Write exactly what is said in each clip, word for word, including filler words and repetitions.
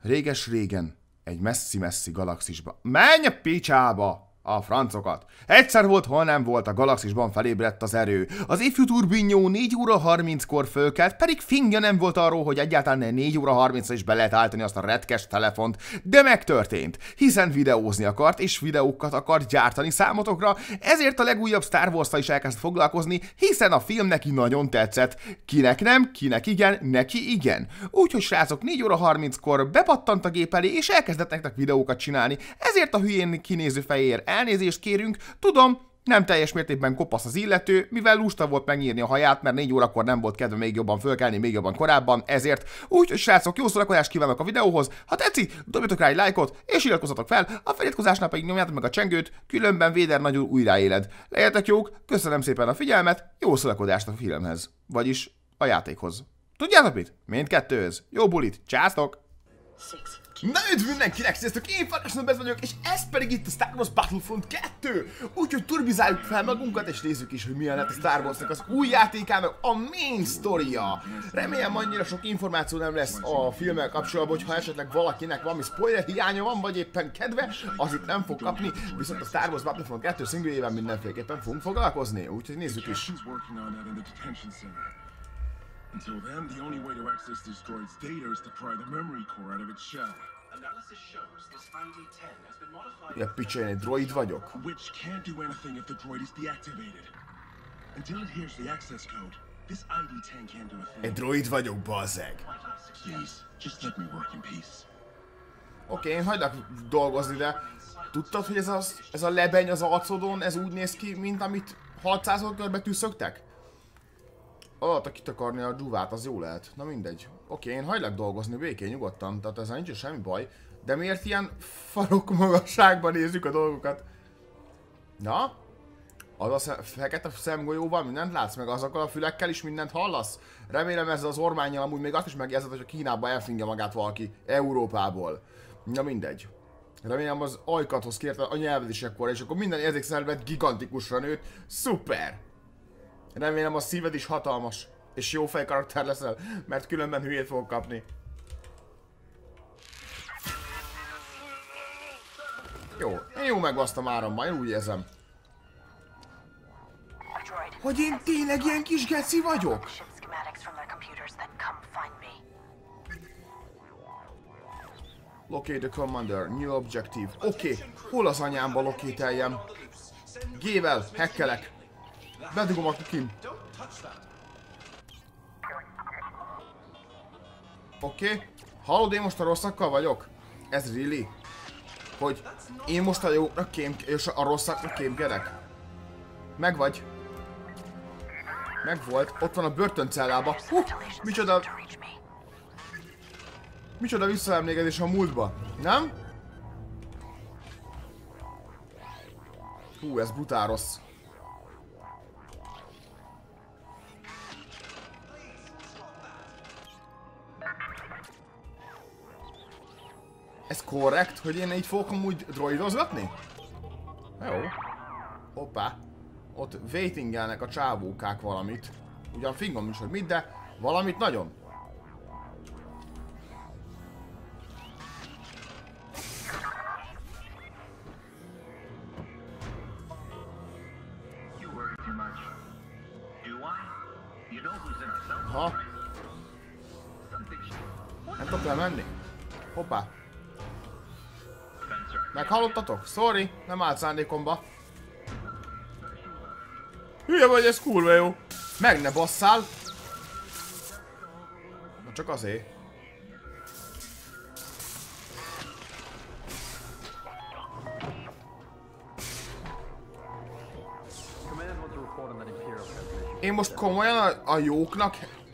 Réges-régen, egy messzi-messzi galaxisba. Menj a picsába! A francokat. Egyszer volt, hol nem volt, a galaxisban felébredt az erő. Az ifjú turbinyó négy óra harminckor fölkelt, pedig fingja nem volt arról, hogy egyáltalán négy óra harmincra is be lehet állítani azt a retkes telefont, de megtörtént, hiszen videózni akart, és videókat akart gyártani számotokra, ezért a legújabb Star Wars-tal is elkezd foglalkozni, hiszen a film neki nagyon tetszett. Kinek nem, kinek igen, neki igen. Úgyhogy srácok, négy óra harminckor bepattant a gép elé, és elkezdett nektek videókat csinálni, ezért a hülyén kinéző fejér elnézést kérünk, tudom, nem teljes mértékben kopasz az illető, mivel lusta volt megnyírni a haját, mert négy órakor nem volt kedve még jobban fölkelni, még jobban korábban, ezért. Úgyhogy srácok, jó szórakozást kívánok a videóhoz, ha tetszik, dobjatok rá egy lájkot, és iratkozzatok fel, a feliratkozásnál pedig nyomjátok meg a csengőt, különben Véder nagyúr újraéled. Legyetek jók, köszönöm szépen a figyelmet, jó szórakozást a filmhez, vagyis a játékhoz. Tudjátok mit? Mindkettőhöz. Jó bulit, császtok! Na üdv mindenkinek, sziasztok, én Farkasnobez vagyok, és ez pedig itt a Star Wars Battlefront kettő! Úgyhogy turbizáljuk fel magunkat, és nézzük is, hogy milyen lett a Star Warsnak az új játékának a main sztoria. Remélem annyira sok információ nem lesz a filmmel kapcsolatban, hogyha esetleg valakinek valami spoiler hiánya van, vagy éppen kedve, az itt nem fog kapni, viszont a Star Wars Battlefront kettő szingléjében mindenféleképpen fogunk foglalkozni, úgyhogy nézzük is. Until then, the only way to access this droid's data is to pry the memory core out of its shell. Analysis shows this I D ten has been modified. Ja, picsa, én egy droid vagyok. Which can't do anything if the droid is deactivated. Until it hears the access code, this I D ten can't do a thing. Egy droid vagyok, bazzeg. Please, just let me work in peace. Oké, okay, én hagylak dolgozni, de tudtad, hogy ez a, ez a lebeny az arcodon, ez úgy néz ki, mint amit hatszázszor körbe tűszögtek? Alatta kitakarni a dzsuvát, az jó lehet. Na mindegy. Oké, én hagylak dolgozni békén, nyugodtan, tehát ezzel nincs semmi baj. De miért ilyen farok magasságban nézzük a dolgokat? Na? Az a szem, fekete szemgolyóval mindent látsz, meg azokkal a fülekkel is mindent hallasz? Remélem ezzel az ormánnyal amúgy még azt is megjelzett, hogy a Kínába elfingja magát valaki Európából. Na mindegy. Remélem az ajkathoz kérte a nyelvezésekkor, és akkor minden érzékszervet gigantikusra nőtt. Szuper! Remélem a szíved is hatalmas, és jó fej karakter leszel, mert különben hülyét fogok kapni. Jó, én jó megbasztam áramban, én úgy érzem. Hogy én tényleg ilyen kis geci vagyok? Locate the commander, new objective. Oké, okay. Hol az anyámba lokételjem? G-vel, hekkelek. Bedugom a kukim. Oké. Okay. Hallod, én most a rosszakkal vagyok? Ez really? Hogy én most a jóknak kém... és a rosszaknak kémkedek? Megvagy. Megvolt. Ott van a börtöncellába. Hú, micsoda... Micsoda visszaemlékezés a múltba. Nem? Hú, ez brutál rossz. Ez korrekt, hogy én így fogok amúgy droidozgatni? Jó. Hoppá. Ott waitingelnek a csávókák valamit. Ugyan fingom is, hogy mit, de valamit nagyon. Aha. Nem tudok lemenni? Hoppá. Meghallottatok? Sorry, nem állt szándékomba. Hülye vagy, ez kurva jó. Meg ne basszál. Na csak azért. Én most komolyan a, a jóknak...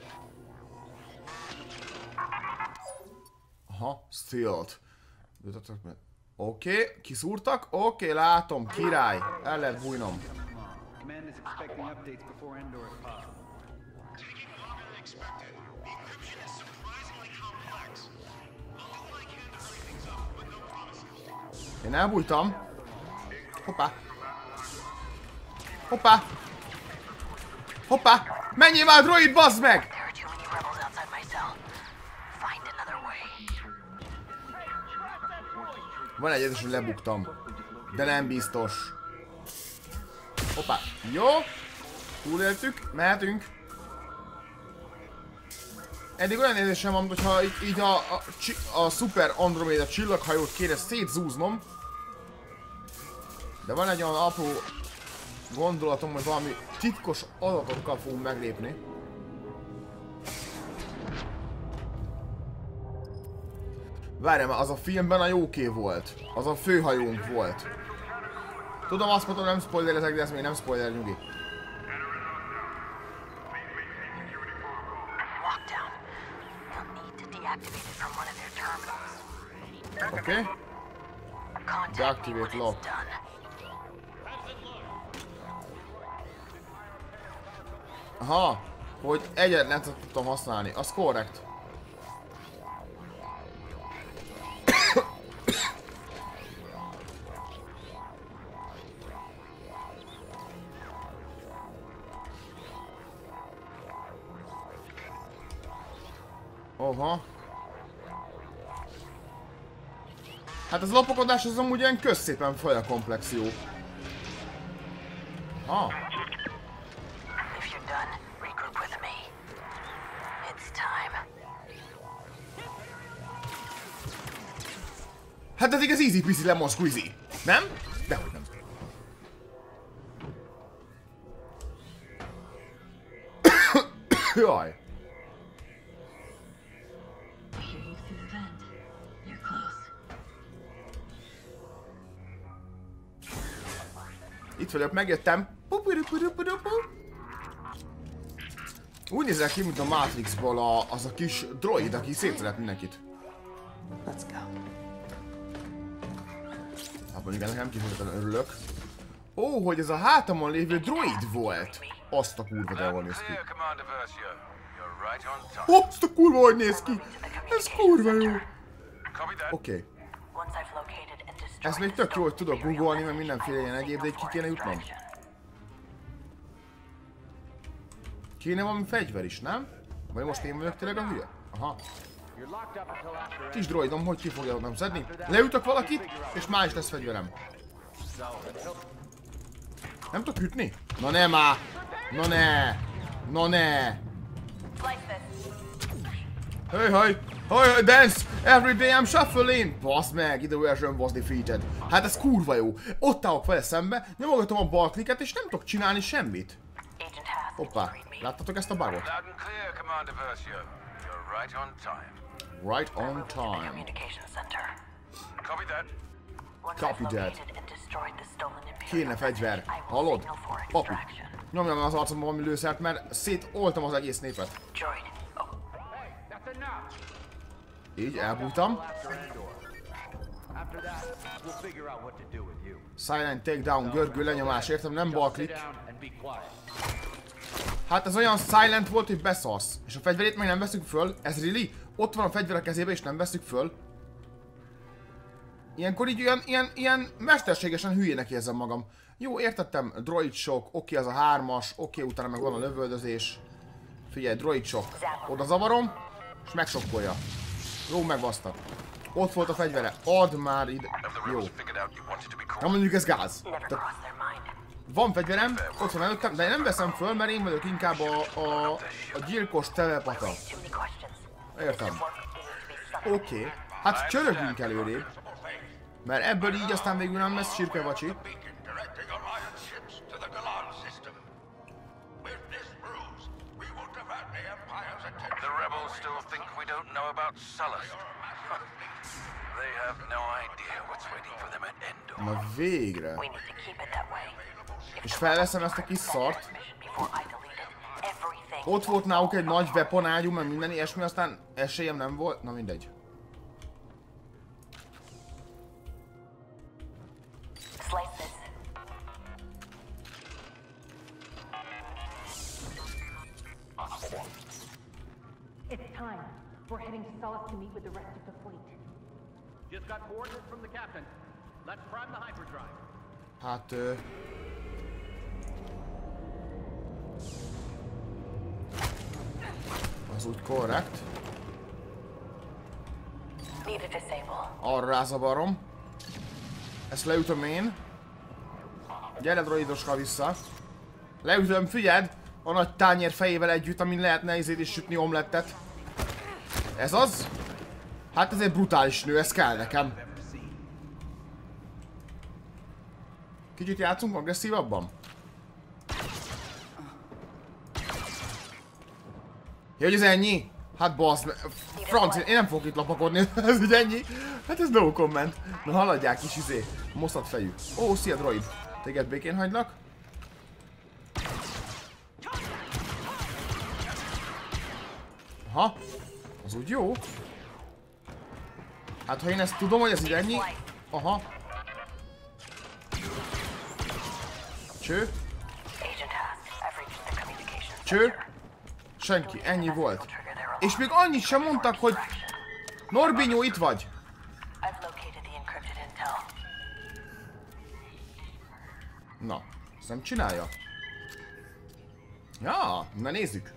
Aha, stealed. Oké, okay, kiszúrtak? Oké, okay, látom, király. El lehet bújnom. Én elbújtam. Hoppá. Hoppá. Hoppá. Menjél már, droid, bazd meg! Van egy érzés, hogy lebuktam. De nem biztos. Hoppá. Jó. Túléltük. Mehetünk. Eddig olyan érzésem van, hogyha így, így a, a, a Super Andromeda csillaghajót kéne szétzúznom. De van egy olyan apró gondolatom, hogy valami titkos adatokkal fogunk meglépni. Várjál, az a filmben a jóké volt. Az a főhajónk volt. Tudom, azt mondom, nem spoilerezek, de ez még nem spoiler, nyugi. Oké. Okay. Deactivate lock. Aha, hogy egyetlen tudtam használni, az korrekt. Oha. Hát az lopakodás az amúgy ilyen közszépen faj a komplexió. Ah. Hát ez igaz easy peasy lemon squeezy, nem? Dehogy nem. Jaj. Itt vagyok, megjöttem. Úgy nézek ki, mint a Matrixból a, az a kis droid, aki szétszeret mindenkit. Let's go. Hát mondjuk ennek nem kifejezetten örülök. Ó, hogy ez a hátamon lévő droid volt. Azt a kurva, de jól néz ki. Ó, azt a kurva, hogy néz ki. Ez kurva jó. Oké. Okay. Ez még tök jó, hogy tudok googolni, mert mindenféle ilyen egyéb, de így ki kéne jutnom. Kéne valami fegyver is, nem? Vagy most én vagyok tényleg a hülye? Aha. Kis droidom, hogy ki fogja nem szedni? Leütök valakit, és már is lesz fegyverem. Nem tudok ütni? Na ne már! Na ne! Na ne! Hey, hey! Hey, dance! Every day I'm shuffling! Basz meg, the version was defeated. Hát ez kurva jó. Ott állok vele szembe, nyomogatom a bal klikket, és nem tudok csinálni semmit. Hoppá, láttatok ezt a bugot? Right on time. Copy that. Kéne fegyver. Hallod? Papi. Nyomjam az arcomba valami lőszert, mert szétoltam az egész népet. Így, elbújtam. Silent takedown, görgő lenyomás, értem, nem balklik. Hát ez olyan silent volt, hogy beszarsz. És a fegyverét meg nem veszük föl. Ez really? Ott van a fegyver a kezébe és nem veszük föl. Ilyenkor így ilyen, ilyen, ilyen mesterségesen hülyének érzem magam. Jó, értettem, droid shock, oké, az a hármas, oké, utána meg van a lövöldözés. Figyelj, droid shock. Oda zavarom, és megsokkolja. Jó, megbaszta. Ott volt a fegyvere. Add már ide. Jó. Na mondjuk ez gáz. Tehát van fegyverem, ott van előttem, de én nem veszem föl, mert én vagyok inkább a, a, a gyilkos telepata. Értem. Oké. Okay. Hát csörögjünk előrébb. Mert ebből így aztán végül nem lesz sirkevacsi. Na végre. És felveszem ezt a kis szart. Ott volt náluk egy nagy weaponágyú, mert minden ilyesmi, aztán esélyem nem volt. Na mindegy. It's time. We're heading to Solace to meet with the rest of the fleet. Just got coordinates from the captain. Let's prime the hyperdrive. Hát... Uh... Az úgy korrekt. Arra rázavarom. Ezt leütöm én. Gyere droidoska vissza. Leütöm, figyeld! A nagy tányér fejével együtt, amin lehetne izét is sütni omlettet. Ez az? Hát ez egy brutális nő, ez kell nekem. Kicsit játszunk agresszívabban? Ja, hogy ez ennyi? Hát bassz, franc, én nem fogok itt lapakodni, ez így ennyi. Hát ez no comment. Na haladják kis izé, moszat fejű. Ó, szia droid. Téged békén hagylak. Aha, az úgy jó. Hát ha én ezt tudom, hogy ez így ennyi. Aha. Cső. Cső. Senki, ennyi volt. És még annyit sem mondtak, hogy Norbinyó, itt vagy. Na, ezt nem csinálja. Ja, na nézzük.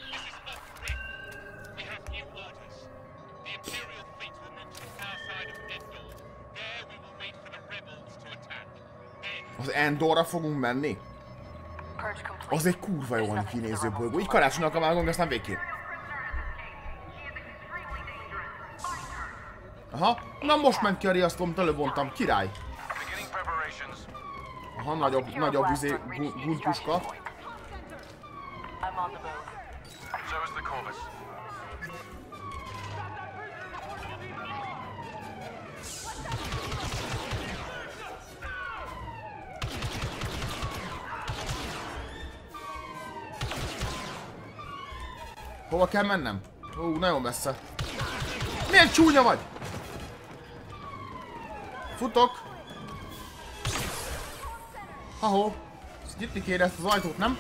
Az Endorra fogunk menni? Az egy kurva jól kinéző bolygó. Így karácsonynak a vágunk, aztán végképp. Aha, na most ment ki a riasztom, elővontam, király. Aha, nagyobb, nagyobb izé, guntuska. Hova kell mennem? Ó, nagyon messze. Milyen csúnya vagy? Futok. Ha-ho. Nyitni kéne ezt az ajtót, nem?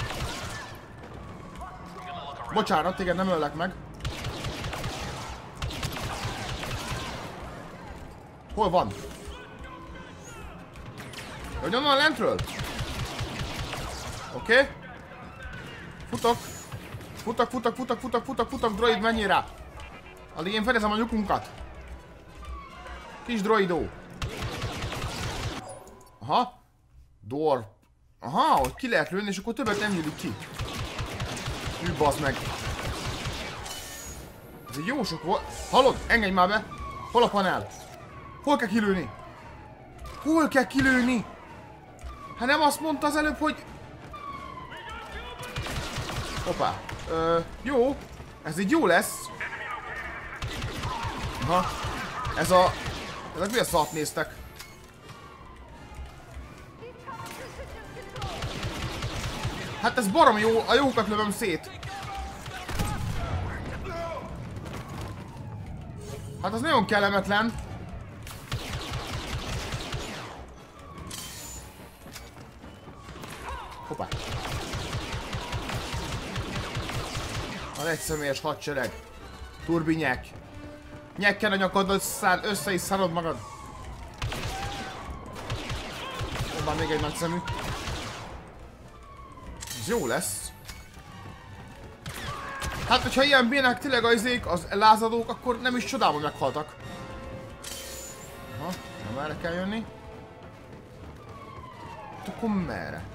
Bocsánat, téged nem öllek meg. Hol van? Hogy onnan lentről? Oké. Okay. Futok. Futok, futok, futok, futok, futok, futok, droid, menjél rá! Addig én fedezem a lyukunkat. Kis droidó. Aha. Door. Aha, hogy ki lehet lőni, és akkor többet nem nyílik ki. Hű, bazd meg. Ez egy jó sok volt. Hallod? Engedj már be! Hol a panel? Hol kell kilőni? Hol kell kilőni? Hát nem azt mondta az előbb, hogy... Hoppá. Ö, jó. Ez így jó lesz. Aha. Ez a... Ezek milyen szart néztek? Hát ez barom jó, a jókat lövöm szét. Hát az nagyon kellemetlen. Hoppá. Az egyszemélyes hadsereg. Turbinyek. Nyekken a nyakaddal, szár, össze is szarod magad. Van még egy nagy szemű. Ez jó lesz. Hát, hogyha ilyen bénák tényleg azék, az lázadók, akkor nem is csodálom, hogy meghaltak. Aha, nem erre kell jönni. Hát akkor merre?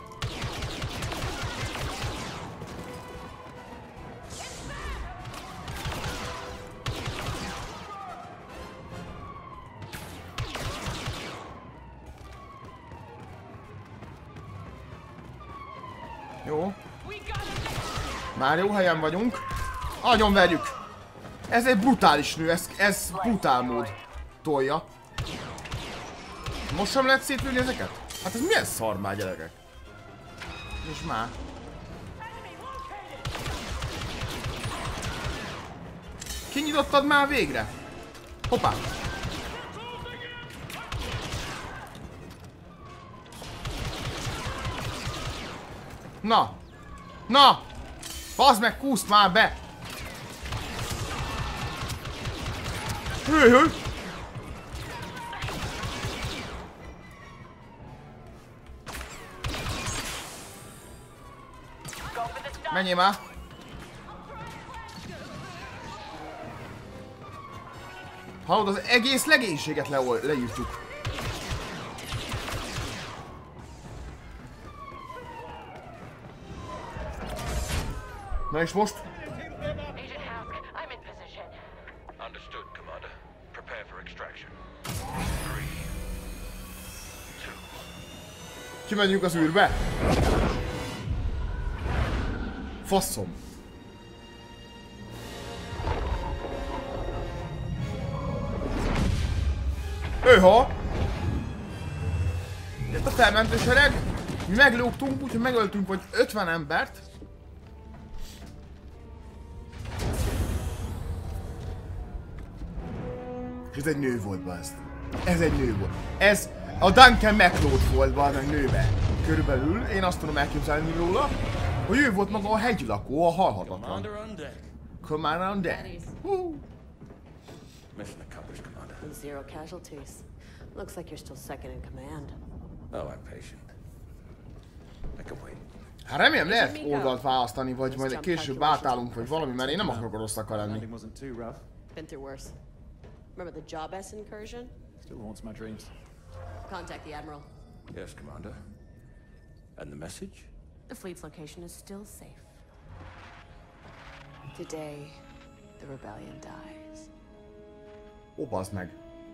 Jó. Már jó helyen vagyunk. Agyon verjük. Ez egy brutális nő, ez, ez brutál mód tolja. Most sem lehet szétlőni ezeket? Hát ez milyen szar már, gyerekek? És már. Kinyitottad már végre? Hoppá. Na! Na! Bazd meg, kúszt már be! Hű, hű! Menjél már! Hallod, az egész legénységet le leírtjuk. Na és most? Agent Hask, I'm in position. Understood, Commander. Prepare for extraction. Three, two. Kimegyünk az űrbe? Faszom. Őha! Jött a felmentősereg, mi meglógtunk, úgyhogy megöltünk vagy ötven embert. És ez egy nő volt, bazd. Ez egy nő volt. Ez a Duncan MacLeod volt, bazd, meg nőbe. Körülbelül én azt tudom elképzelni róla, hogy ő volt maga a hegylakó, a halhatatlan. Commander on deck. Commander on deck. Uh. Mission accomplished, Commander. Zero casualties. Looks like you're still second in command. Oh, I'm patient. I can wait. Hát remélem lehet oldalt választani, vagy majd később átállunk, vagy valami, mert én nem akarok rosszak lenni. Wasn't too rough. Been through worse. Remember the Job S incursion? Still haunts my dreams. Contact the Admiral. Yes, Commander. And the message? The fleet's location is still safe. Today, the rebellion dies. Ó, bazd meg.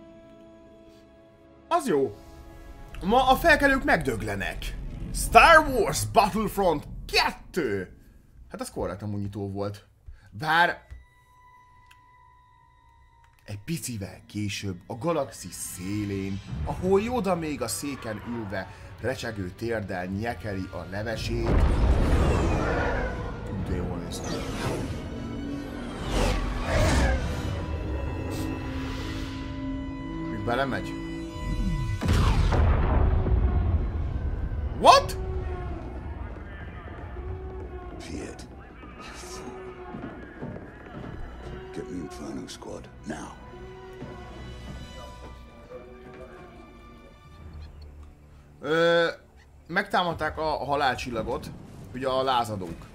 Az jó. Ma a felkelők megdöglenek. Star Wars Battlefront kettő. Hát az korrekt nyitó volt. Bár egy picivel később a galaxis szélén, ahol Yoda még a széken ülve recsegő térdel nyekeli a levesét. De jól néz ki. Még belemegy. What? Shit. Get me Inferno Squad, now. Ö, megtámadták a halálcsillagot, ugye a lázadók.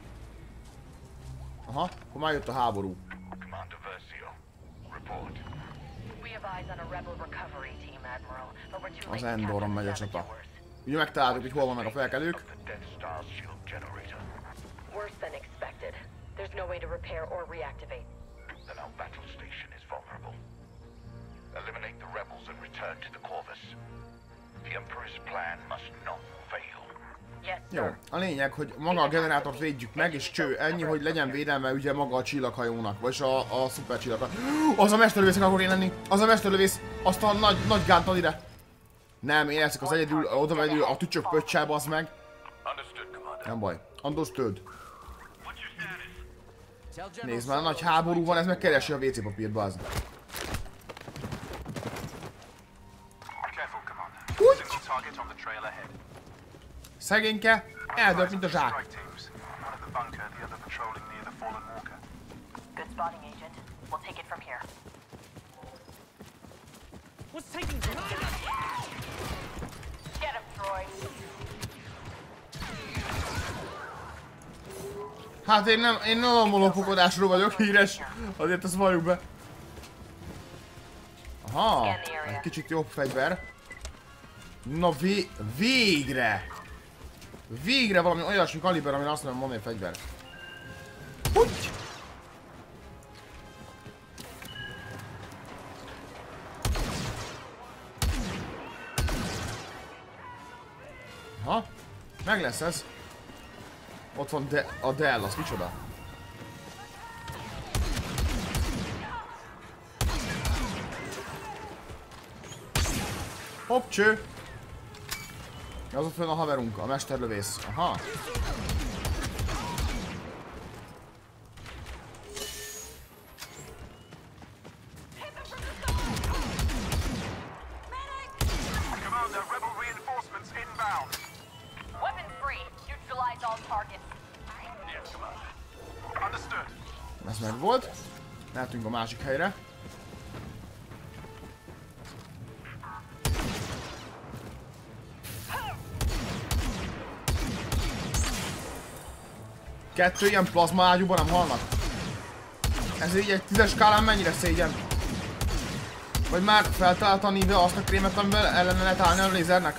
Aha, akkor már jött a háború. Commander Versio, report. We have eyes on a rebel recovery team, Admiral, but we're too Az late to Endoron capture megy a the csata. saboteurs. Ugye megtaláltuk, hogy hol vannak a felkelők. The Death Star's shield generator. Worse than expected. There's no way to repair or reactivate. Then our battle station is vulnerable. Eliminate the rebels and return to the Corvus. The Emperor's plan must not fail. Yes, Jó, a lényeg, hogy maga a generátort védjük meg, és cső, ennyi, hogy legyen védelme ugye maga a csillaghajónak, vagy a, a szuper csillagnak. Az a mesterlövész akar én lenni, az a mesterlövész, azt a nagy, nagy gánt ad ide. Nem, én leszek az egyedül, oda megyül a tücsök pöccsel, bazd meg. Nem baj, Understood. Nézd már, nagy háború van, ez meg keresi a vé cé papírt, bazd. Úgy? Szegényke, eldölt, mint a zsák. Good spotting, Agent. We'll take it from here. What's taking so long? Get him, droid. Hát én nem, én nem a lopakodásról vagyok híres, azért azt valljuk be. Aha, egy kicsit jobb fegyver. Na vé végre! Végre valami olyasmi kaliber, amire azt mondom, mondani fegyver. Úgy! Aha, meg lesz ez. Ott van de a Dell, az micsoda? Hopp, cső! Az ott fönn a haverunk, a mesterlövész. Aha. Commander, rebel reinforcements inbound. Weapon free. Neutralize all targets. Yes, Commander. Understood. Ez meg volt. Mehetünk a másik helyre. Kettő ilyen plazma ágyúban nem halnak. Ez így egy tízes skálán mennyire szégyen? Vagy már feltalálta a Nive azt a krémet, amivel ellene lehet állni a lézernek?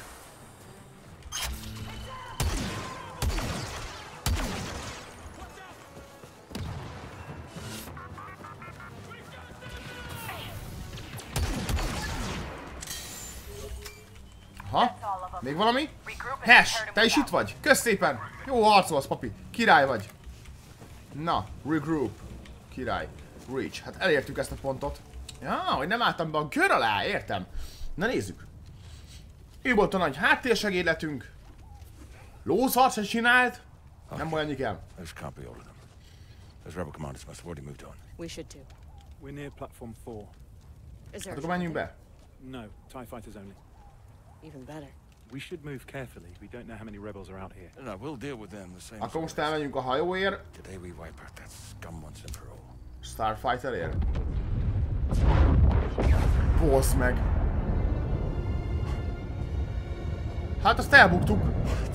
Ha? Még valami? Hash, te is itt vagy? Kösz szépen! Jó harcolsz, papi. Király vagy. Na, regroup. Király. Reach. Hát elértük ezt a pontot. Ja, hogy nem álltam be a kör alá, értem. Na nézzük. Ő volt a nagy háttérsegédletünk. Lószart se csinált. Nem olyan kell. Let's copy all of them. Those rebel commanders must have already moved on. We should too. We're near platform four. Is there Hát a akkor menjünk be. No, TIE fighters only. even better? We should move carefully. We don't know how many rebels are out here. No, we'll deal with them the same. Akkor most elmegyünk a hajóért. Today we wipe out that scum once and for all. Starfighterért. Boss meg. Hát azt elbuktuk.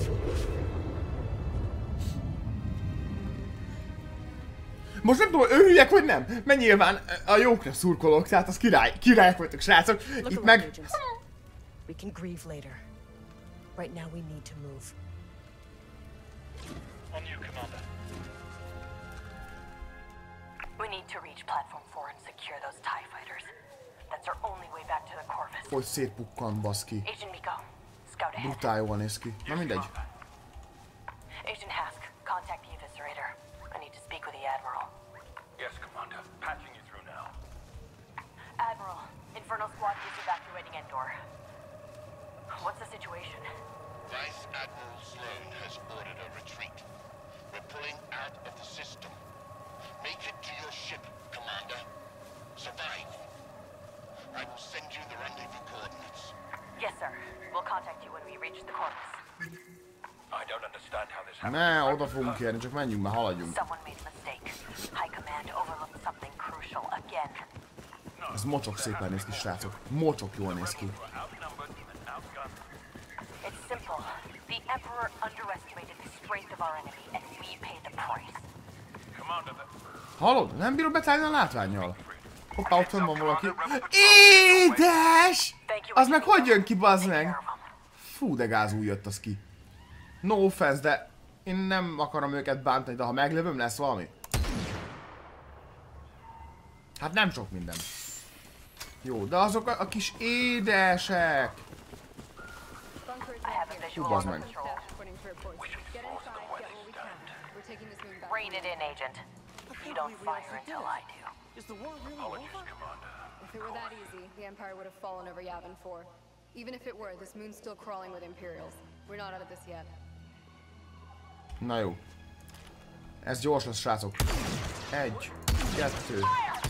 Most nem tudom, örüljek vagy nem, mert nyilván a jókra szurkolok, tehát az király, királyok vagytok, srácok. Itt meg... We can grieve later. Right now we need to move. On you, Commander. We need to reach Platform four and secure those TIE fighters. That's our only way back to the Corvus. Hogy szétpukkant, baszki. Agent Miko, scout ahead. Brutál jól néz ki. Na mindegy. Agent Hask, contact the Eviscerator. I need to speak with the Admiral. Yes, Commander. Patching you through now. Admiral, Inferno Squad is evacuating Endor. What's the situation? Vice Admiral Sloan has ordered a retreat. We're pulling out of the system. Make it to your ship, Commander. Survive. I will send you the rendezvous coordinates. Yes, sir. We'll contact you when we reach the Corvus. I don't understand how this happened. Ne, oda fogunk érni, csak menjünk, már haladjunk. Someone made a mistake. High Command overlooked something crucial again. Ez mocsok szépen néz ki, srácok. Mocsok jól néz ki. It's simple. The Emperor underestimated the strength of our enemy, and we paid the price. Commander, the... Hallod? Nem bírod betállni a látvánnyal. Hoppá, ott fönn van valaki. Édes! Az meg hogy jön ki, bazd meg? Fú, de gázul jött az ki. No offense, de én nem akarom őket bántani, de ha meglövöm, lesz valami. Hát nem sok minden. Jó, de azok a, a kis édesek. Hú, bazd meg. Rein it in, Agent. You don't fire until I do. Is the war really over? If it were that easy, the Empire would have fallen over Yavin four. Even if it were, this moon's still crawling with Imperials. We're not out of this yet. Na jó. Ez gyors lesz, srácok. Egy, kettő,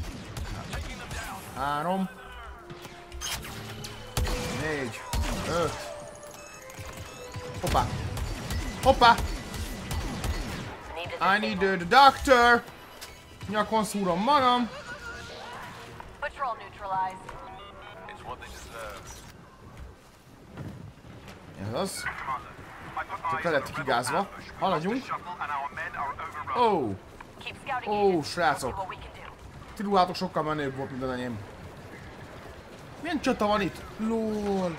három, négy, öt. Hoppá! Hoppá! I need the doctor! Nyakon szúrom magam. Patrol neutralized. It's what they deserve. Ez az. Csak le lett kigázva. Haladjunk. Ó! Oh. Ó, oh, srácok. Ti ruhátok sokkal menőbb volt, mint az enyém. Milyen csata van itt? LOL!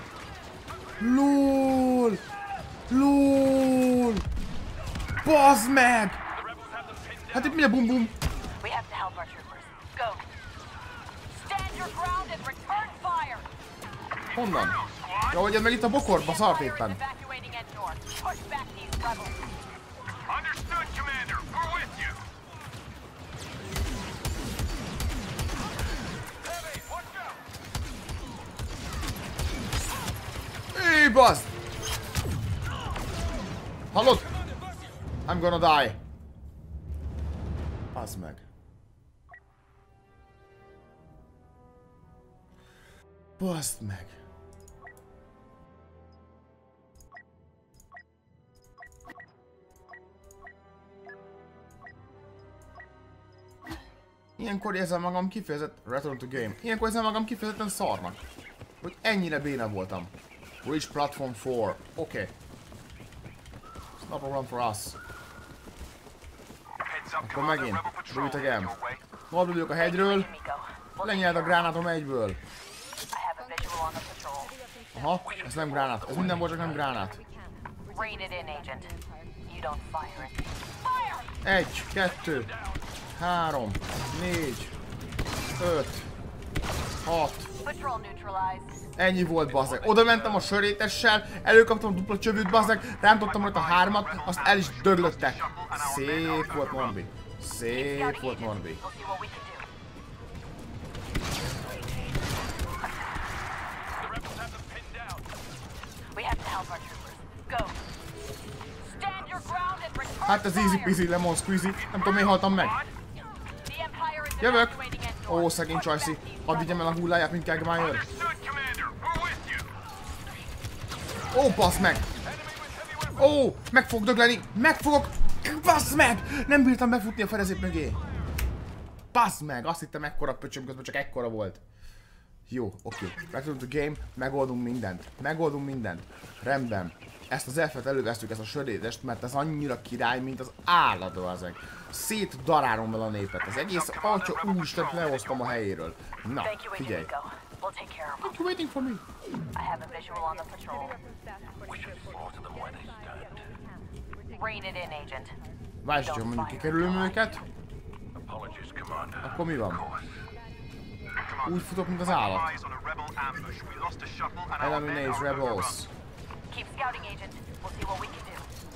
LOL! LOL! Bazd meg! Hát itt mi a bum bum? Honnan? Ja, hogy ez meg itt a bokorba szart éppen. Éj, bazd! Hallod? I'm gonna die. Bazd meg. Bazd meg. Ilyenkor érzem magam kifejezett... Return to game. Ilyenkor érzem magam kifejezetten szarnak. Hogy ennyire béna voltam. Reach platform four. Oké. Okay. It's not a problem for us. Akkor megint. Do it again. Morduljuk a hegyről. Lenyeld a gránátom egyből. Aha, ez nem gránát. Ez minden volt, csak nem gránát. Egy, kettő, három, négy, öt, hat, Ennyi volt, bazdmeg. Oda mentem a sörétessel, előkaptam a dupla csövűt, bazdmeg, rántottam rajta a hármat, azt el is döglöttek. Szép volt, Norbi. Szép volt, Norbi. Hát ez easy peasy, lemon squeezy. Nem tudom, miért haltam meg. Jövök! Ó, szegény Csajci. Hadd vigyem el a hulláját, mint Kegmire. Ó, bassz meg! Ó, meg fog dögleni! Meg fogok! Bassz meg! Nem bírtam befutni a fedezét mögé. Bassz meg! Azt hittem ekkora pöcsöm, közben csak ekkora volt. Jó, oké. Back to the game, megoldunk mindent. Megoldunk mindent. Rendben. Ezt az elfet elővesztük, ezt a sörétest, mert ez annyira király, mint az állat azek. Szétdarálom vele a népet. Az egész atya úristen lehoztam a helyéről. Na, figyelj. Thank you waiting for me. I have a visual on the patrol. We should slaughter them where they stand. Rein it in, agent. Várj, csak mondjuk kikerülöm őket. Akkor mi van? Úgy futok, mint az állat. Eliminate rebels. Keep scouting, agent. We'll see what we can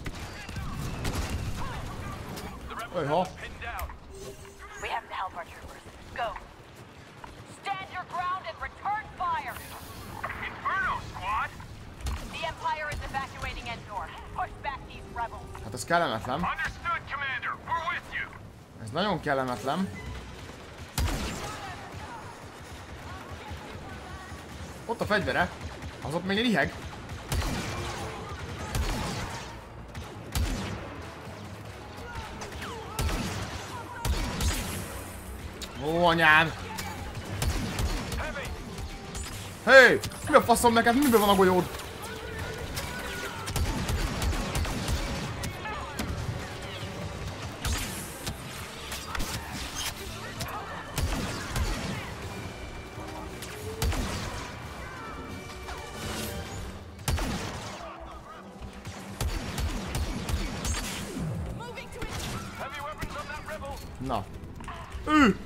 do. Öjha. We have to help our troopers. Go. Stand your ground and return fire. Inferno, squad. The Empire is evacuating Endor. Push back these rebels. Hát ez kellemetlen. Understood, Commander. We're with you. Ez nagyon kellemetlen. Ott a fegyvere. Az ott még riheg. Ó, anyám! Hé! Hey, mi a faszom neked? Miben van a golyód? Na. Ő!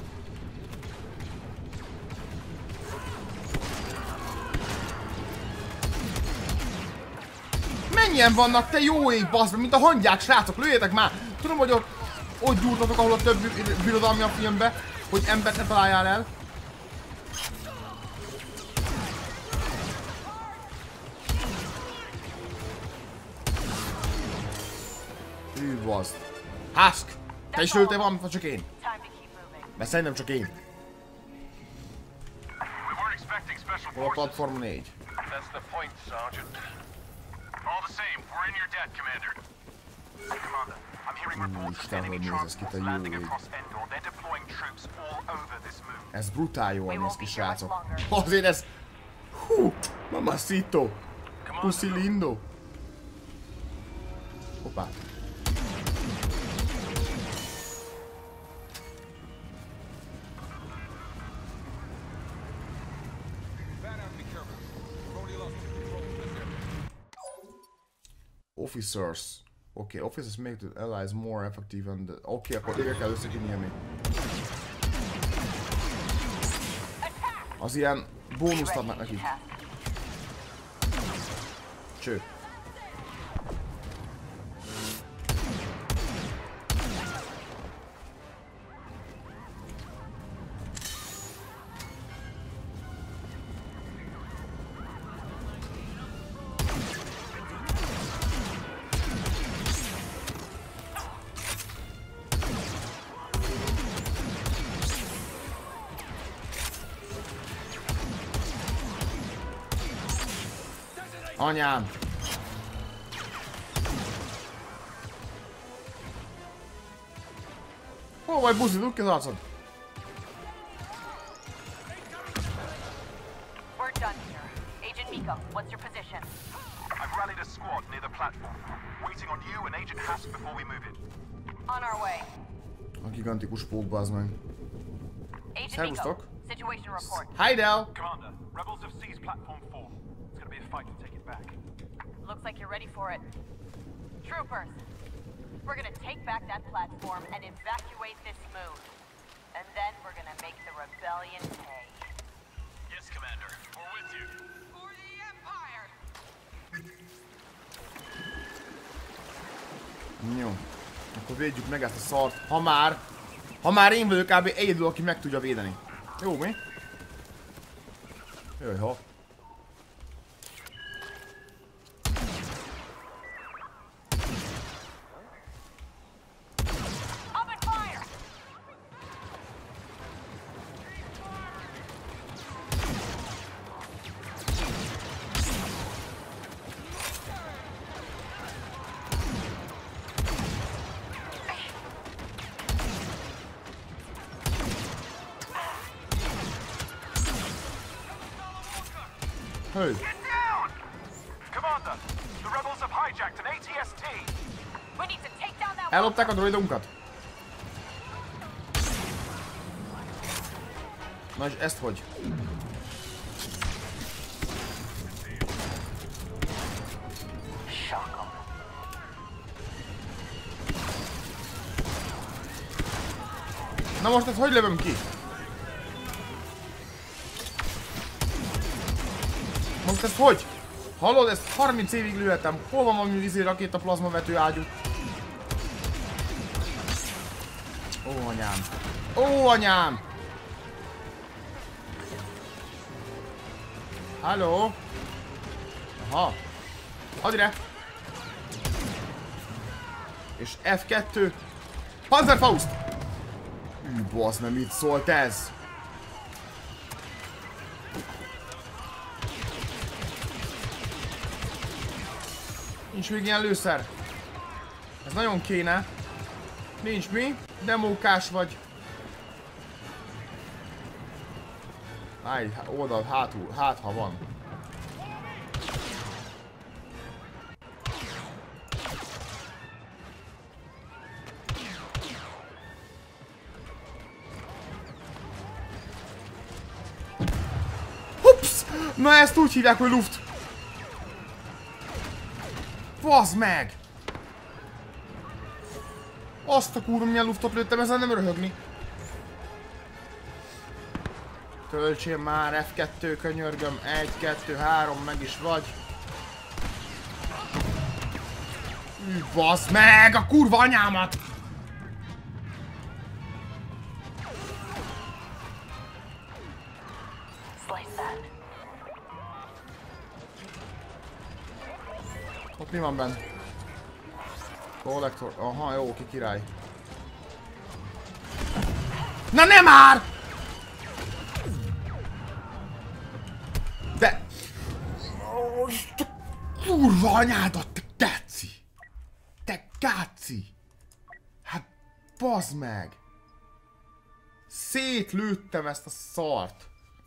Mennyien vannak, te jó ég, baszd, mint a hangyák, srácok, lőjétek már! Tudom, hogy ott, ott gyúrtatok, ahol a többi birodalmi a filmbe, hogy embert ne találjál el. Hű, baszd. Husk! Te is lőttél valamit, vagy csak én? Mert szerintem csak én. Hol a platform négy? That's the point, Sergeant. All the same, we're in your debt, Commander. Commander, I'm hearing reports of enemy transports landing across Endor. They're deploying troops all over this moon. Ez brutál jól néz ki, srácok. Azért ez... Hú! Mamacito! Pussy lindo! Hoppá! Officers. Oké, okay, officers make the allies more effective and the... Oké, okay, akkor ide kell összekinyírni. Az ilyen bónuszt adnak nekik. Cső. Anyám! Hol vagy, buzi, dugd ki az arcod! We're done here. Agent Miko, what's your position? I've rallied a squad near the platform, waiting on you and Agent Husk before we move in. On our way. A gigantikus pók, bazd meg. Agent Miko, situation report. Hi, Del! Commander, rebels have seized platform four. It's gonna be a fight to take it back. Looks like you're ready for it. Troopers, we're gonna take back that platform and evacuate this moon. And then we're gonna make the rebellion pay. Yes, Jó. Akkor védjük meg ezt a szart. Ha már... Ha már én vagyok kb. Egyedül, aki meg tudja védeni. Jó, mi? Jöjj, ha. Hey. Get down! Commander, the rebels have hijacked an A T S T. We need to take down that. Ellopták a droidunkat. Na és ezt hogy? Na most ezt hogy lövöm ki? Most ezt hogy? Hallod, ezt harminc évig lőhetem. Hol van valami vízi rakéta plazmavető ágyú? Ó, anyám. Ó, anyám! Halló? Aha. Add ide! És F kettő. Panzerfaust! Ű, basz, nem mit szólt ez? Nincs még ilyen lőszer. Ez nagyon kéne. Nincs mi. Demókás vagy. Állj, oldal, hátul, hát ha van. Hups! Na ezt úgy hívják, hogy luft. Bazd meg! Azt a kurva milyen luftot lőttem, ezzel nem röhögni. Töltsél már, F kettő, könyörgöm, egy, kettő, három, meg is vagy. Ű, bazd meg a kurva anyámat! Ott mi van benne? Kollektor, aha, jó, ki király. Na nem már! De... Te kurva anyádat, te káci! Te káci! Hát bazd meg! Szétlőttem ezt a szart!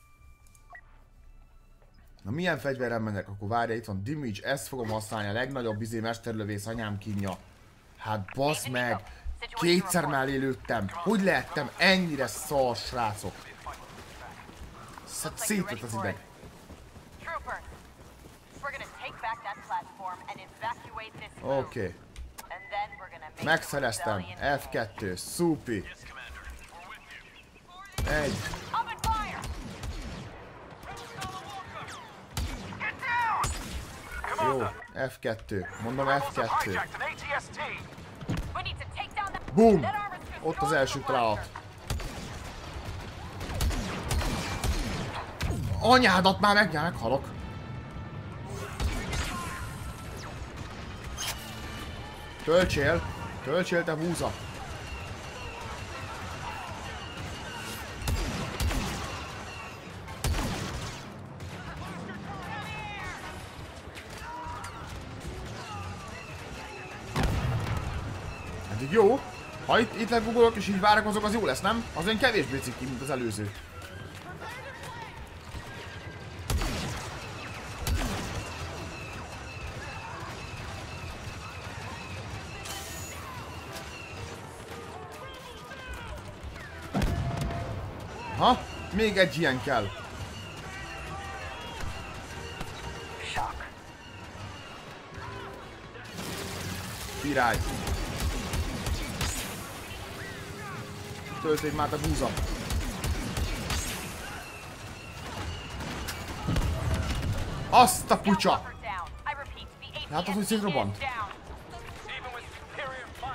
Na milyen fegyverrel mennek, akkor várja, itt van Damage, ezt fogom használni, a legnagyobb izé mesterlövész anyám kínja. Hát bazd meg! Kétszer mellé lőttem! Hogy lehettem ennyire szar, srácok? Hát szétlőtt az ideg. Oké. Okay. Megszereztem. F kettő. Szupi. Egy. Jó. F kettő. Mondom F kettő. Boom! Ott az első találat. Anyádat már meg, meghalok. Töltsél! Töltsél, te húza! Eddig jó. Ha itt, itt legugolok és így várakozok, az jó lesz, nem? Az olyan kevésbé cikki, mint az előző. Ha? Még egy ilyen kell. Király. Tölték már a búza. Azt a pucsa! Hát az úgy szétrobbant.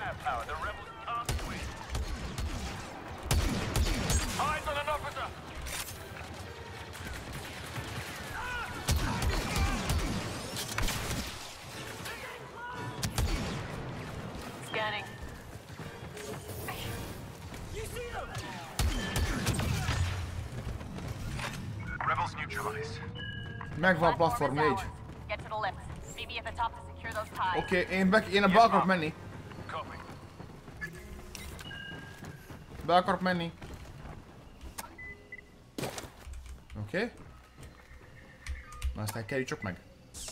Megvan a platform négy. Oké, okay, én, be, én be akarok menni. Be akarok menni. Oké. Okay. Na aztán kerüljük meg.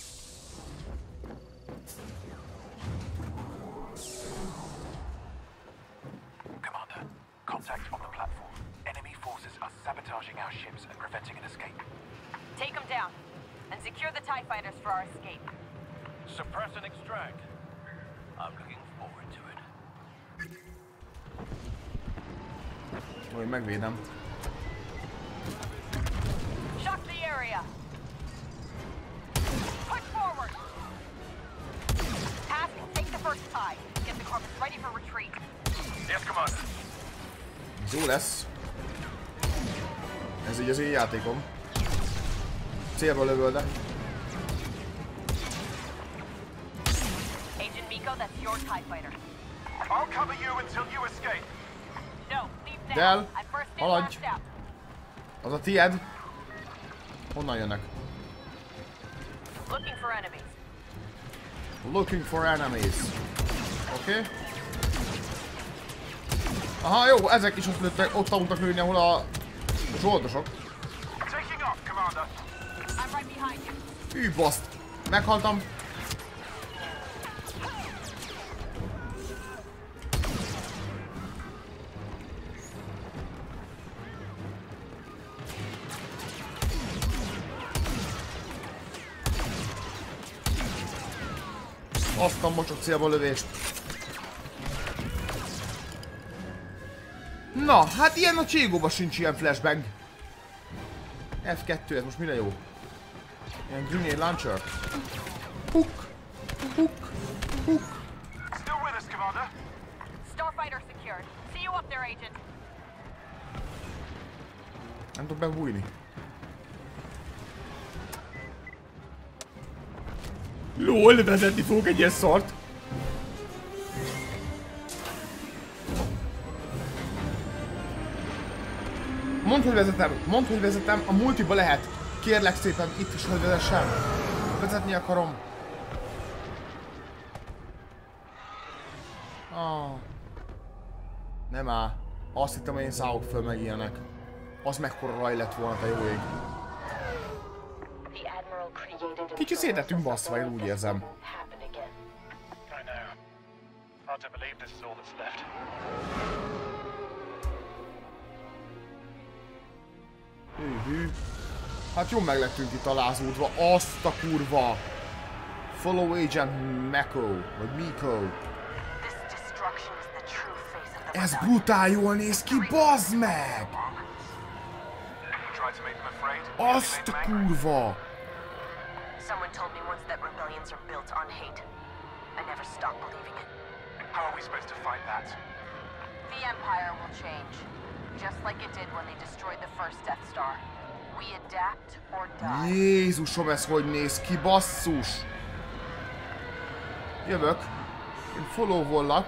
Commander, contact on the platform. Enemy forces are sabotaging our ships and preventing an escape. Take them down and secure the TIE fighters for our escape. Suppress and extract. I'm looking forward to it. Ó, én megvédem. Shock the area. Push forward. Task, take the first TIE. Get the Corvus ready for retreat. Yes, Commander. Ez jó lesz. Ez így az én játékom. Célba lövöldek. Agent Miko, that's your TIE fighter. I'll cover you until you escape. No, leave now. Del, I'm first in, haladj. last out. Az a tied. Honnan jönnek? Looking for enemies. Looking for enemies. Oké. Okay. Aha, jó, ezek is ott lőttek, ott tudtak lőni, ahol a zsoldosok. Taking off, Commander. I'm right behind you. Hű, baszt. Meghaltam. Azt a mocsok célba lövést. Na, hát ilyen a Cségóba sincs ilyen flashbang. F kettő, ez most mire jó? Ilyen grenade launcher. Hook, hook, hook. Still with us, Commander? Starfighter secured. See you up there, Agent. Nem tudok bebújni. Lol, vezetni fogok egy ilyen szart. Mondd, hogy vezetem, mondd, hogy vezetem, a multiba lehet. Kérlek szépen, itt is, hogy vezessem. Vezetni akarom. Ah. Nem áll. Azt hittem, hogy én szállok föl meg ilyenek. Az mekkora raj lett volna, te jó ég. Kicsi szétettünk basszva, én úgy érzem. Hű, hű. Hát jó meg lettünk itt alázódva. Azt a kurva! Follow Agent Mako, vagy Miko. Ez brutál jól néz ki, bazd meg! Azt a kurva! Someone told me once that rebellions are built on hate. I never stopped believing it. How are we supposed to fight that? The Empire will change. Just like it did when they destroyed the first Death Star. We adapt or die. Jézusom, ez hogy néz ki, basszus! Jövök. Én follow-vollak.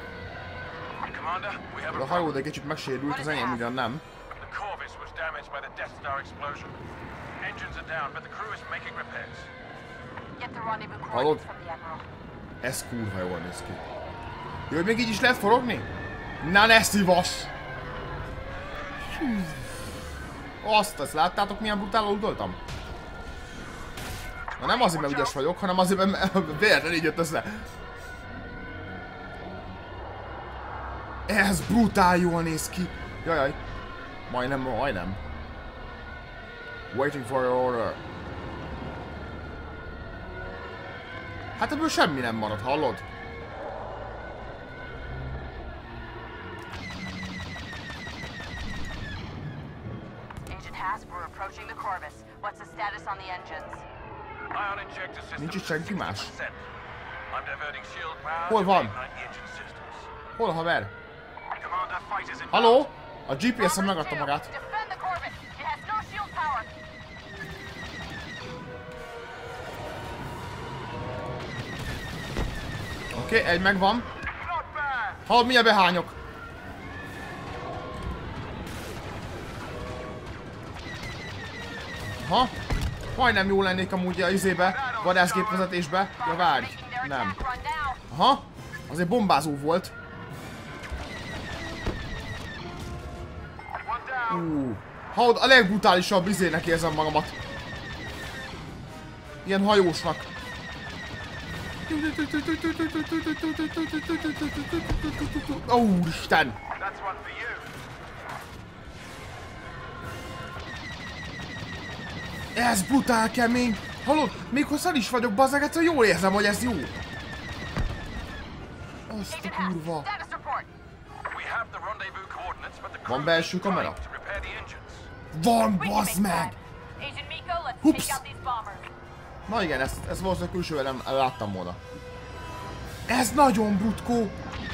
A hajó, de egy kicsit megsérült, az enyém ugyan nem. The Corvus was damaged by the Death Star explosion. Engines are down, but the crew is making repairs. Get the rendezvous Hallod? coordinates from the Admiral. Ez kurva jól néz ki. Jó, hogy még így is lehet forogni? Na ne szívas! Azt, azt láttátok, milyen brutálul udoltam? Na nem azért, mert ügyes vagyok, hanem azért, mert véletlenül így jött össze. Ez brutál jól néz ki. Jajjaj. Majdnem, majdnem. Waiting for your order. Hát ebből semmi nem marad, hallod? Agent Haas, we're approaching the Corvus. What's the status on the engines? Ion injector system. Nincs itt senki más. I'm diverting shield power. Hol van? Engine systems. Hol a haver? Commander, fighters in. Halló? A gé pé es-em megadta magát. Defend the Corvus. It has no shield power. Oké, okay, egy megvan. Hallod, milyen behányok? Aha. Majdnem jó lennék amúgy a izébe, vadászgépvezetésbe. Ja, várj. Nem. Aha. Azért bombázó volt. Uh. Ha a legbrutálisabb izének érzem magamat. Ilyen hajósnak. Ó, oh, Isten! Ez brutál kemény! Hallod? Még ha szar is vagyok, bazzeg, egyszer jól érzem, hogy ez jó. Azt a kurva. Van belső kamera? Van, bazd meg! Hups! Na igen, ezt, ezt valószínűleg külsővel nem láttam volna. Ez nagyon brutkó!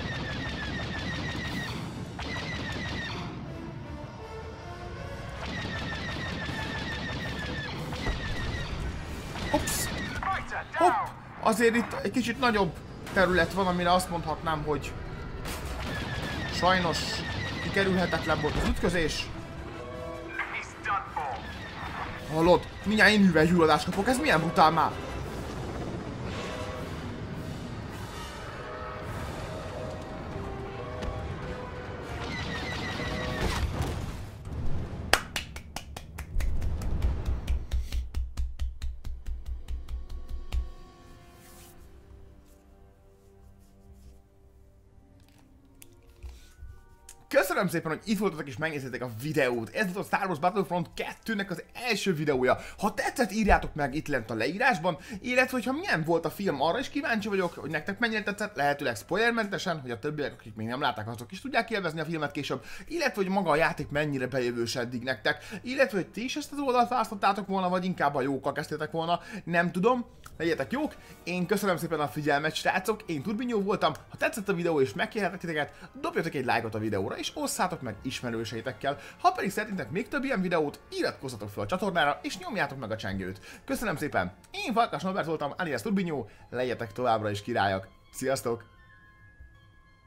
Hops! Hopp! Azért itt egy kicsit nagyobb terület van, amire azt mondhatnám, hogy sajnos kikerülhetetlen volt az ütközés. Hallod? Mindjárt én hüvelygyulladást kapok, ez milyen brutál már? Köszönöm szépen, hogy itt voltatok és megnéztétek a videót. Ez volt a Star Wars Battlefront kettőnek az első videója. Ha tetszett, írjátok meg itt lent a leírásban, illetve hogyha milyen volt a film, arra is kíváncsi vagyok, hogy nektek mennyire tetszett, lehetőleg spoilermentesen, hogy a többiek, akik még nem látták, azok is tudják élvezni a filmet később, illetve hogy maga a játék mennyire bejövős eddig nektek, illetve hogy ti is ezt az oldalt választottátok volna, vagy inkább a jókkal kezdtétek volna, nem tudom. Legyetek jók, én köszönöm szépen a figyelmet, srácok, én Turbinyó voltam, ha tetszett a videó és megkérhetek titeket, dobjatok egy lájkot a videóra, és osszátok meg ismerőseitekkel, ha pedig szeretnétek még több ilyen videót, iratkozzatok fel a csatornára, és nyomjátok meg a csengőt. Köszönöm szépen, én Farkas Norbert voltam, alias Turbinyó, legyetek továbbra is királyok, sziasztok!